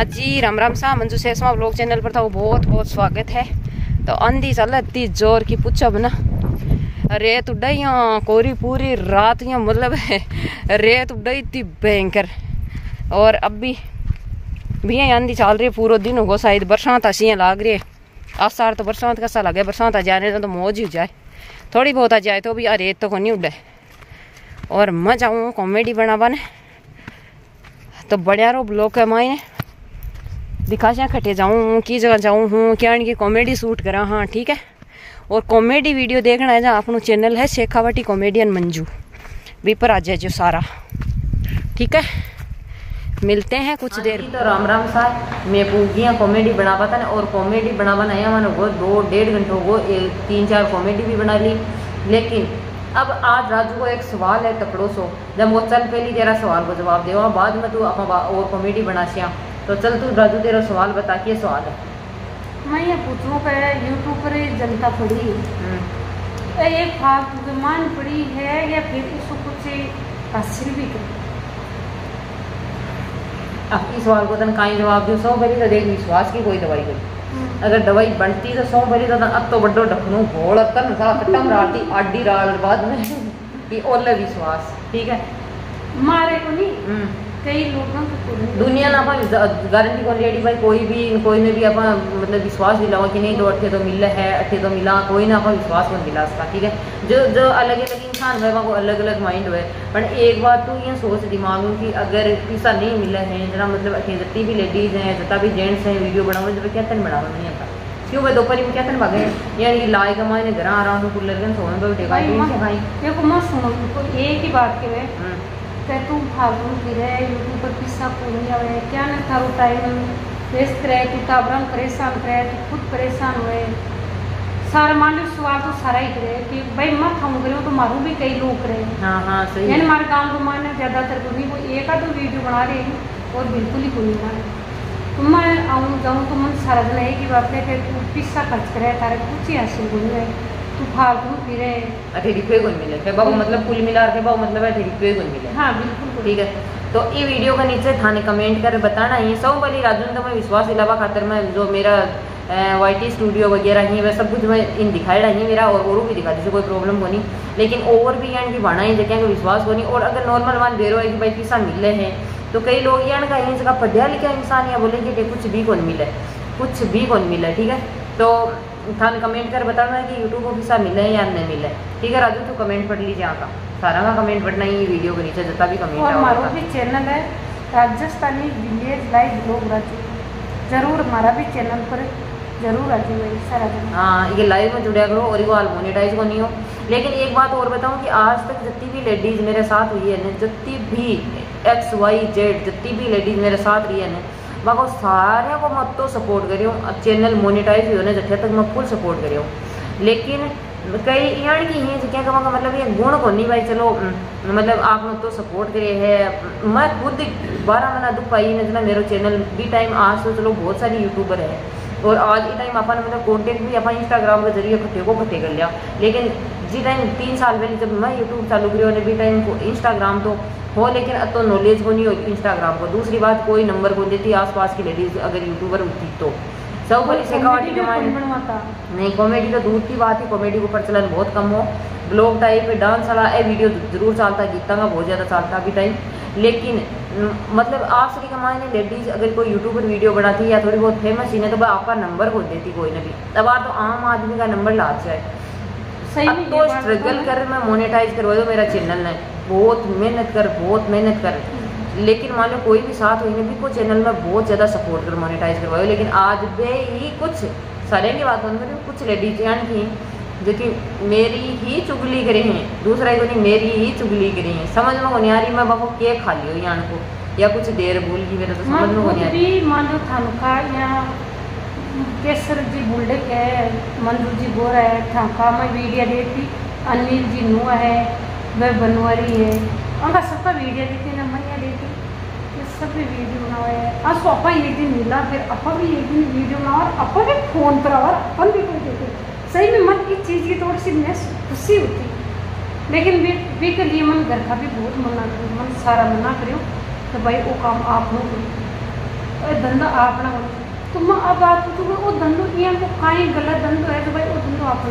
हाँ जी, राम राम सा Manju सेसमा vlog channel पर था वो बहुत बहुत स्वागत है। तो आंधी चल इतनी जोर की पूछो ना, रेत उड़ाई कोरी पूरी रात यहाँ मतलब रेत उड़ाई इतनी भयंकर। और अब भी आंधी चल रही है, पूरा दिन होगा शायद बरसात ऐसी लाग रही है। आज सार तो बरसात कैसा लगे, बरसात आ जाने तो मौज ही हो जाए, थोड़ी बहुत आ जाए तो भी रेत तो को नहीं उड़े। और मैं जाऊँ कॉमेडी बनावा ने तो बढ़िया रो ब्लॉग है मायने दिखा जा खटे जाऊँ की जगह जाऊँ हूँ क्या इनकी कॉमेडी शूट करा। हाँ ठीक है, और कॉमेडी वीडियो देखना है जहाँ अपना चैनल है शेखावटी कॉमेडियन मंजू, भी पर आ जाए जो सारा ठीक है। मिलते हैं कुछ देर। तो राम राम साहब, मैं पूगियाँ कॉमेडी बना पाता ना, और कॉमेडी बना नया मैंने वो 2-1.5 घंटे हो 3-4 कॉमेडी भी बना ली। लेकिन अब आज राजू को एक सवाल है तकड़ो सो, जब वो चल पहली तेरा सवाल को जवाब देवा बाद में तू अपना और कॉमेडी बना सिया। तो चल तू राजू तेरा सवाल बता, के सवाल है। मैं ये पूछूं कि यूट्यूब पर जनता पड़ी एक फालतू मान पड़ी है या फिर उसको कुछ हासिल भी करे। अब इस सवाल को तन कहीं जवाब दो, 100 पहले तो देख विश्वास की कोई दवाई कोई अगर दवाई बनती तो 100 पहले तो अब तो बड़ो ढकनू घोड़ तन सा खट्टा राती आडी राल बाद में कि ओले विश्वास ठीक है मारे को नहीं कई लोगों को दुनिया ना अपन गारंटी कौन रेडी भाई कोई ने भी अपन मतलब विश्वास दिलावा कि नहीं 2 अट्ठे तो मिला है, अट्ठे तो मिला कोई ना अपन विश्वास कौन दिला उसका ठीक है। जो अलग अलग इंसान है वो अलग अलग माइंड है। पर एक बात तो ये सोच दिमाग में कि अगर पैसा नहीं मिला है जना मतलब अट्ठे जितनी भी लेडीज हैं जितना भी जेंट्स हैं वीडियो बनाओ जब क्या तन बनावा नहीं आता क्यों भाई दोपहर में क्या तन भागे यार ये लाए कमाए ने घर आ रहा हूँ कूलर के सोने पर भाई देखो मैं सुनो एक ही बात के तू भागू फिरे यूट्यूब पर किस्सा पूरी आवे क्या न थारो टाइम वेस्ट रहे तू ताबरन परेशान करे तू खुद परेशान हुए सारा मान लो सवाल तो सारा ही करे कि भाई मत हम करो तो मारू भी कई लोग करे। हाँ हाँ सही है। हमारे गाँव को मान ज़्यादातर को नहीं वो एक आध वीडियो बना रहे और बिल्कुल ही कोई नहीं बना रहे। तो मैं आऊँ जाऊँ तो मन सारा दिन एक ही बात है कि तू पैसा खर्च करे तारे कुछ ही हासिल नहीं है तू फालतू फिरे अठे रुपये को मिले है बाबू मतलब कुल मिला के बाबू मतलब अठे रुपये को मिले। हाँ बिल्कुल ठीक है। तो ये वीडियो का नीचे थाने कमेंट कर बताना ये सब वाली राजू ने तो मैं विश्वास दिलावा खातर में जो मेरा YT स्टूडियो वगैरह ही वह सब कुछ मैं इन दिखाया ही मेरा और भी दिखा दीजिए कोई प्रॉब्लम को नहीं। लेकिन और भी यानी कि बना ही जगह विश्वास को नहीं। और अगर नॉर्मल मान दे रहे हो कि भाई पैसा मिले हैं तो कई लोग यानी का इन जगह पढ़ा लिखा इंसान या बोलेंगे कि कुछ भी कौन मिले कुछ भी कौन मिले ठीक है। तो थाने कमेंट कर बताना कि यूट्यूब को पैसा मिले या नहीं मिले ठीक है। राजू तो कमेंट पढ़ लीजिए यहाँ का सारा का कमेंट पढ़ना ही वीडियो के नीचे जितना भी कमेंट और हमारा भी चैनल है Rajasthani village live blog Raju, जरूर हमारा भी चैनल पर जरूर राजू सारा। हाँ ये लाइव में जुड़ा करो और वो मोनेटाइज को नहीं हो। लेकिन एक बात और बताऊँ कि आज तक जितनी भी लेडीज़ मेरे साथ हुई है जितनी भी XYZ जितनी भी लेडीज़ मेरे साथ रही है बाको सारे को मैं तो सपोर्ट करी हूँ चैनल मोनेटाइज भी होने जठे तक मैं फुल सपोर्ट करी हूँ। लेकिन कई यानी कि ये क्या कहूँगा मतलब ये गुण को नहीं भाई चलो मतलब आप लोग तो सपोर्ट करे है। मैं खुद 12 महीना दुख पाई है जना मेरा चैनल भी टाइम आज तो चलो बहुत सारी यूट्यूबर है और आज ये टाइम अपन मतलब कॉन्टेक्ट भी अपन इंस्टाग्राम के जरिए खट्टे कर लिया। लेकिन जी टाइम 3 साल पहले जब मैं यूट्यूब चालू करी भी टाइम को इंस्टाग्राम तो हो लेकिन अब तो नॉलेज को नहीं हो इंस्टाग्राम को। दूसरी बात कोई नंबर को देती आसपास की लेडीज अगर यूट्यूबर होती तो सब बड़ी शेखावटी नहीं कॉमेडी तो दूर की बात है, कॉमेडी को प्रचलन बहुत कम हो। ब्लॉग टाइप डांस वाला ए वीडियो जरूर चलता गीता का बहुत ज़्यादा चलता अभी टाइम। लेकिन मतलब आप सभी कमाने लेडीज अगर कोई यूट्यूबर वीडियो बनाती है या थोड़ी बहुत फेमस ही नहीं तो आपका नंबर को देती कोई ना भी। अब आप तो आम आदमी का नंबर ला जाए अब तो स्ट्रगल कर मैं मोनेटाइज करवा दो मेरा चैनल ने बहुत मेहनत कर लेकिन मान लो कोई भी साथ हुई भी कोई चैनल में बहुत ज़्यादा सपोर्ट कर मोनेटाइज करवाओ। लेकिन आज भी ही कुछ सारे की बात बंद करें कुछ लेडीज यानी कि जो कि मेरी ही चुगली करी हैं दूसरा को नहीं मेरी ही चुगली करी हैं समझ में नहीं आ रही मैं बाबू के खा लियो यान को या कुछ देर भूल गई मेरा तो समझ में नहीं आ रही। मान लो थानका यहाँ केसर जी बुल्डे के मंजू जी बोल रहे हैं थाका में वीडियो देखती अनिल जी नुआ है वह बनवारी है उनका सबका वीडियो देखती ना मैया देखती ये सब भी वीडियो बनाए आज तो अपा एक दिन मिला फिर अपा भी एक दिन वीडियो बना और अपा भी फोन पर और अपन भी कोई देखे सही में मन की चीज़ की थोड़ी सी मैं खुशी होती। लेकिन वे के लिए मन घर का भी बहुत मन सारा मना करो तो भाई वो काम आप लोग धंधा अपना तुम अब आप वो धंधो ये कहीं गलत धंधो है तो भाई वो धंधो आप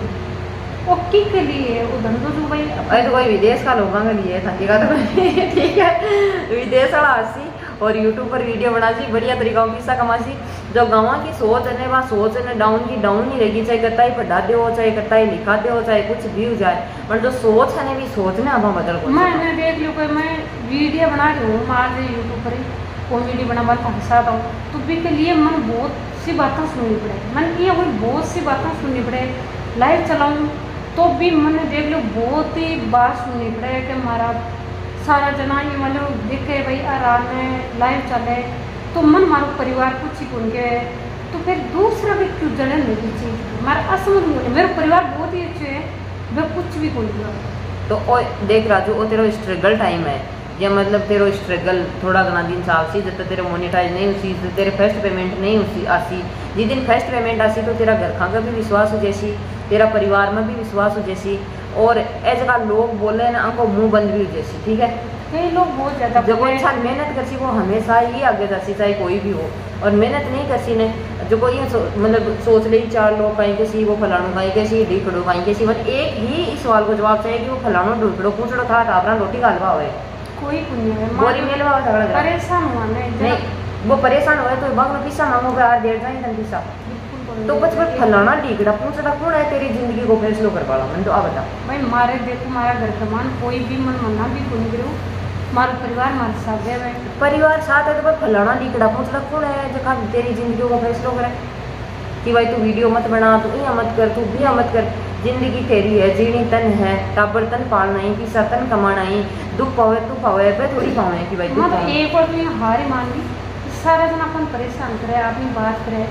वो के लिए वो धंधो जो भाई अरे तो कोई विदेश का लोगों के लिए था तो ठीक है विदेश वाला हंसी और यूट्यूब पर वीडियो बना सी बढ़िया तरीका पैसा कमा सी जो गाँव की सोच है वहाँ सोच है डाउन की डाउन ही रहेगी, चाहे कत्ता ही पढ़ा दे हो चाहे कत्ता ही लिखा दे हो चाहे कुछ भी हो जाए, पर जो सोच है ना भी सोच ना अब बदल को मैं देख लो कोई मैं वीडियो बना रही हूँ मान ली यूट्यूब पर कॉमेडी बना बात हंसाता हूँ तो भी के लिए मन बहुत सी बातें सुननी पड़े, मन ये कोई बहुत सी बातें सुननी पड़े, लाइव चलाऊँ तो भी मैंने देख लो बहुत ही बात सुननी पड़े कि हमारा सारा जना ये मतलब देखे भाई आराम में लाइव चले तो मन मारो परिवार कुछ ही कौन के तो फिर दूसरा भी क्यों जले मेरी चीज़ हमारा असमझ नहीं, मेरा परिवार बहुत ही अच्छे है वह कुछ भी कौन तो ओ देख राजू वो तेरा स्ट्रगल टाइम है या मतलब तेरा स्ट्रगल थोड़ा घना दिन से आसी जब तक तेरे मोनेटाइज नहीं उसी तो तेरे फर्स्ट पेमेंट नहीं उसी आसी जिस दिन फर्स्ट पेमेंट आसी तो तेरा घर खांगा भी विश्वास हो जैसी तेरा परिवार में भी विश्वास हो जैसी और ऐसे का लोग बोले ना हमको मुंह बंद भी हो जैसी, ठीक है कई लोग बहुत ज़्यादा जो कोई इंसान मेहनत करसी वो हमेशा ही आगे जासी चाहे कोई भी हो, और मेहनत नहीं करसी ने जो कोई मतलब सोच ले चार लोग कहीं कैसी वो फलानो कहीं कैसी ढीकड़ो कहीं कैसी, बट एक ही इस सवाल को जवाब चाहिए कि वो फलानो ढीकड़ो पूछड़ो था टापरा रोटी गालवा हुए कोई बोरी मेलवा परेशान हुआ नहीं वो परेशान हुए तो बग में पिस्सा मांगो पे देर जाए तन पिस्सा तो बस बस फलाना ढीकड़ा पूछड़ा कौन है तेरी जिंदगी को फैसलो कर पाला मन तो आ बता भाई मारे देखो हमारा घर कमान कोई भी मन मना भी कौन करो हमारा परिवार हमारे साथ है परिवार साथ है तो बस फलाना ढीकड़ा पूछड़ा कौन है जहाँ तेरी जिंदगी को फैसलो करे कि भाई तू वीडियो मत बना तू यहाँ मत कर तू भी मत कर, जिंदगी तेरी है जीनी तन है टाबर तन पालना ही पिसा तन कमाना ही दुख पावे तू पावे पे थोड़ी पावे कि भाई मतलब एक बार तो हार ही मान ली सारा दिन अपन परेशान करे आपने बात करे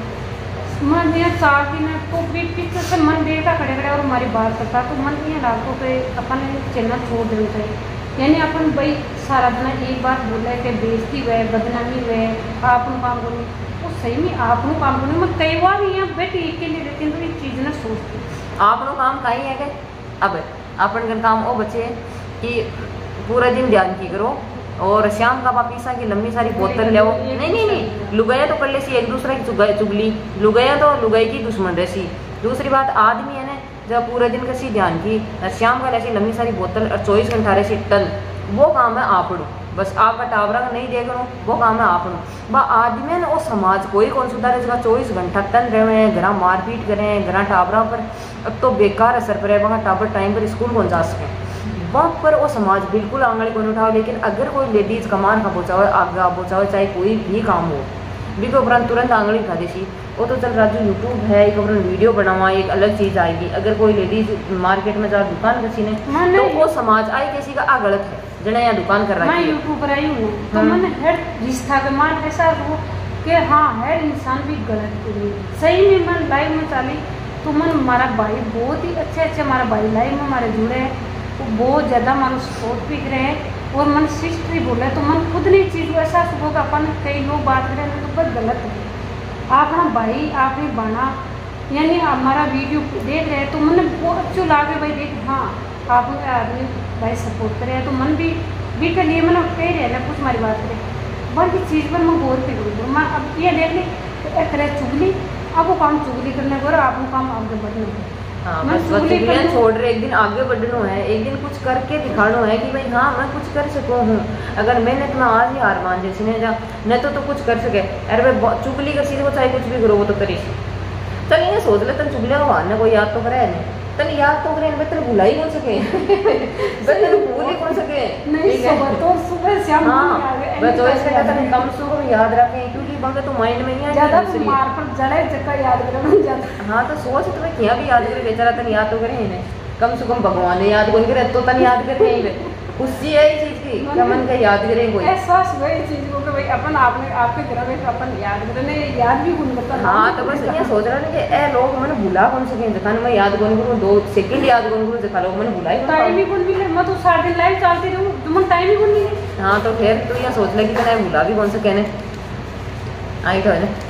मन ये 4 दिन तो भी पीछे से मन देखा खड़े खड़े और हमारी बात करता तो मन ये लागू पे अपन चैनल छोड़ देना चाहिए, यानी अपन भाई सारा दिन एक बात बोले कि बेइज्जती हुए बदनामी हुए आप काम करूँ तो सही में आप काम करूँ मैं कई बार यहाँ बैठ एक के लिए रहती हूँ तो ये चीज़ ना सोचती आप काम कहीं है कि अब अपन काम वो बचे कि पूरा दिन ध्यान की करो और शाम का वापिसा की लंबी सारी बोतल ले नहीं लुगाया तो कर ले सी एक दूसरे की चुगली लुगाया तो लुगाई की दुश्मन रहसी, दूसरी बात आदमी है ना जब पूरे दिन का सी ध्यान की शाम का ऐसी लंबी सारी बोतल और 24 घंटा रही टन वो काम है आपड़ू बस आपका टावरा का नहीं देख रहा वो काम है आपड़ू वह आदमी है ना वो समाज कोई कौन सुधारे जगह 24 घंटा टन रहे हैं घर मारपीट करें घर टावरा पर अब तो बेकार असर पड़े वहाँ टावर टाइम पर स्कूल कौन जा सके वहाँ पर वो समाज बिल्कुल आंगली को नहीं उठाओ, लेकिन अगर कोई लेडीज कमान का पहुँचाओ आगा पहुँचाओ चाहे कोई भी काम हो भी को उपरांत तुरंत आंगली उठा देसी वो तो चल राजू यूट्यूब है एक उपरांत वीडियो बनावा एक अलग चीज़ आएगी, अगर कोई लेडीज मार्केट में जा दुकान किसी ने तो वो समाज आई किसी का गलत है जना यहाँ दुकान कर रहा है। मैं यूट्यूब पर आई हूँ तो मैंने हर रिश्ता के मान ऐसा हो कि हाँ हर इंसान भी गलत सही में मन लाइव में चाली तो मन हमारा भाई बहुत ही अच्छे हमारा भाई लाइव में हमारे जुड़े हैं तो बहुत ज़्यादा मन सपोर्ट भी करे और मन सिस्टर ही बोले तो मन खुद नहीं चीज़ को ऐसा सुबह का अपन कई लोग बात करें तो बहुत गलत है अपना भाई आपने बना यानी हमारा वीडियो देख रहे हैं तो मन बहुत अच्छा लगे भाई देख हाँ आप आदमी भाई सपोर्ट करे तो मन भी के लिए मैंने कह रहे ना कुछ हमारी बात करें बाकी चीज़ पर मैं गौर पे करूँ मैं अब ये देख ली करे चुगली अब वो काम चुगली करने को आप वो काम आगे बढ़ने हाँ बस चुगलियाँ छोड़ रहे एक दिन आगे बढ़ना है एक दिन कुछ करके दिखाना है कि भाई हाँ मैं कुछ कर सकूँ हूँ, अगर मेहनत में आज ही हार मान जैसे ने जा न तो कुछ कर सके अरे भाई चुगली कर सीधे वो चाहे कुछ भी करो वो तो करी चल ये सोच ले तन चुगलिया को मारने कोई याद तो करे नहीं तन याद तो करे बेहतर भुला ही कौन सके बेहतर भूल ही कौन सके नहीं तो सुबह शाम हाँ बस तो इससे कहता है कम सुबह याद रखें क्योंकि बंगे तो माइंड में नहीं आ ज़्यादा मार पर जले जगह याद करना ज़्यादा हाँ तो सोच तुम्हें क्या भी याद करे बेचारा तन याद तो करे इन्हें कम से कम भगवान ने याद कौन करे तो तन याद करे ही खुशी है इस चीज की क्या मन का याद करें कोई एहसास हुआ इस चीज को कि भाई अपन आपने आपके घर में अपन याद करें याद भी कौन करता हाँ तो बस ये सोच रहा है कि ए लोग मैंने भुला कौन सके जखा मैं याद कौन करूँ 2 सेकंड याद कौन करूँ जखा लोग मैंने भुला ही टाइम ही कौन भी मैं तो 7 दिन लाइव चलती रहूँ तुम टाइम ही कौन नहीं हाँ तो फिर तो ये सोच ले कि मैं भुला भी कौन सके ने आई तो है ना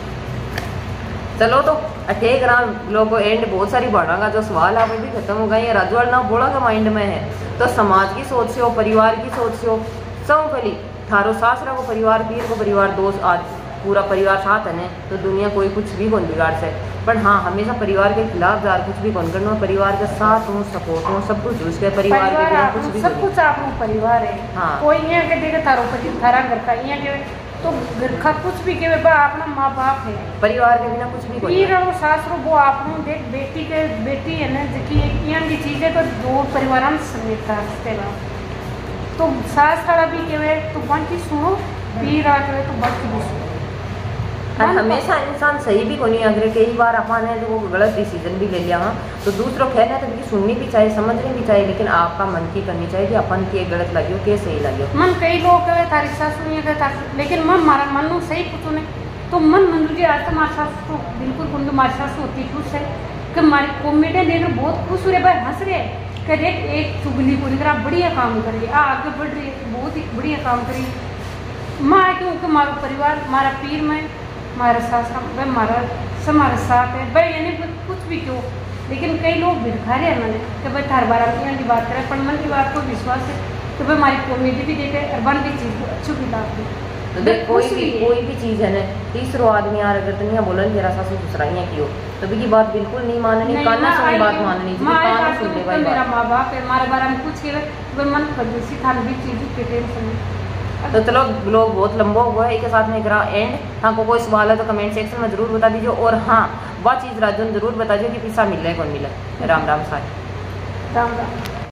चलो तो ठीक रहा लोगों को एंड बहुत सारी बढ़ागा जो सवाल आप भी खत्म हो गए ये राजवाल ना बोला माइंड में है तो समाज की सोच से हो परिवार की सोच से हो सब पहली थारो सासरा को परिवार पीर को परिवार दोस्त आज पूरा परिवार साथ है तो दुनिया कोई कुछ भी कौन बिगाड़ से। पर हाँ, हमेशा परिवार के खिलाफ जार कुछ भी कौन करना, परिवार के साथ हूँ, सपोर्ट हूँ, सब कुछ उसके परिवार के बिना कुछ भी सब कुछ आप परिवार है। हाँ, कोई यहाँ के देखे थारो थारा घर का यहाँ के तो घर का कुछ भी के अपना माँ बाप है, परिवार के बिना कुछ भी कोई रहो सास रो वो आप देख बेटी है ना जी यहाँ की चीज़ें तो दो परिवार समेत तो सास थारा भी के तो बाकी सुनो भी रात है तो बाकी भी सुनो। हमेशा इंसान सही भी कोनी, अगर कई बार अपन है जो वो गलत डिसीजन भी ले लिया हाँ तो दूसरों कहना तो उनकी सुननी भी चाहिए, समझनी भी चाहिए, लेकिन आपका मन की करनी चाहिए कि अपन की गलत लगी हो के सही लगी हो। मन कई लोग कहे थारी सास सुनिए लेकिन मन मारा मन सही कुछ नहीं तो मन मंजू जी आज तो हमारे सास तो बिल्कुल कुछ हमारी सास होती खुश है कि हमारी कॉमेडियन देख रहे बहुत खुश हो रहे भाई हंस रहे कह रहे एक चुगली को लेकर आप बढ़िया काम कर रही है, आगे बढ़ रही है, बहुत ही बढ़िया काम करी माँ क्योंकि हमारा परिवार हमारा पीर में हमारा सास हमारे साथ है भाई यानी कुछ भी क्यों, लेकिन कई लोग भिड़खा रहे हैं मैंने कि भाई थार बार यहाँ की बात करें पर मन की बात को विश्वास है तो भाई हमारी कॉमेडी भी देखे और बन भी चीज़ अच्छी भी बात है। तो देख कोई भी चीज़ है ना तीसरो आदमी यार अगर दुनिया बोलन जरा सासू ससुराइयाँ की हो तो भी बात बिल्कुल नहीं माननी, काना सुनी बात माननी काना सुन ले भाई मेरा माँ बाप है हमारे बारे में कुछ के मन खदसी थान भी चीज़ के टेंशन है। तो चलो ब्लॉग बहुत लंबा हुआ है, एक साथ में करा एंड। हाँ को कोई सवाल है तो कमेंट सेक्शन में जरूर बता दीजिए, और हाँ वह चीज़ राजू ने जरूर बता दीजिए कि पिस्सा मिल रहा है कौन मिला। राम राम सारी राम राम।